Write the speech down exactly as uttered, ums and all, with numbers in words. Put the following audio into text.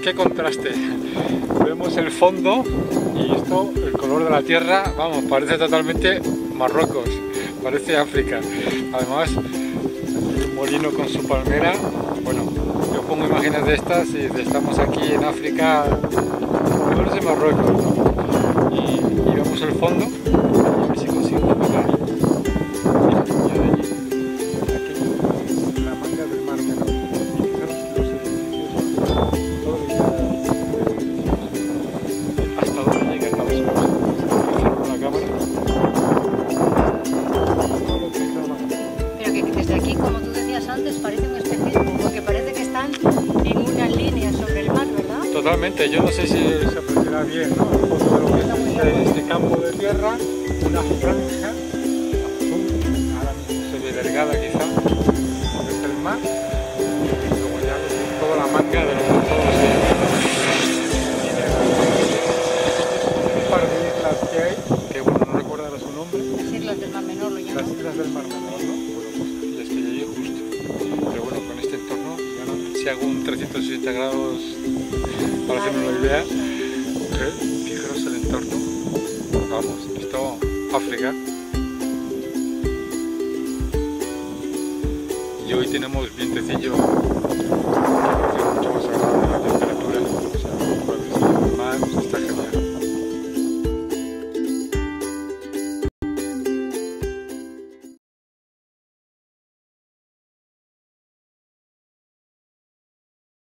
qué contraste. Vemos el fondo y esto, el color de la tierra, vamos, parece totalmente Marruecos, parece África. Además, un molino con su palmera. Bueno, yo pongo imágenes de estas y estamos aquí en África, parece Marruecos, ¿no? Y, y vemos el fondo. A ver si consigo enfocar. Mira, ya de allí, aquí, la manga del Mar Menor. Y fijaros los edificios, todo el hasta dónde llega cada vez más. Con la cámara. Pero que desde aquí, como tú decías antes, parece un espejismo, porque parece que están en una línea sobre el mar, ¿verdad? Totalmente, yo no sé si se apreciará bien, ¿no? El fondo de lo que es este, este campo de tierra, una franja azul, ahora mismo se ve delgada quizá, es el mar, y luego ya toda la manga de los todos un par de islas que hay, que bueno, no recuerdo ahora su nombre. Las islas del Mar Menor lo llaman. Las islas del Mar Menor, ¿no? Bueno, pues ya estoy allí justo. Pero bueno, con este entorno, ya no, si hago un trescientos sesenta grados para hacerme una idea, ¿eh? Fijaros el entorno. Vamos, esto África. Y hoy tenemos vientecillo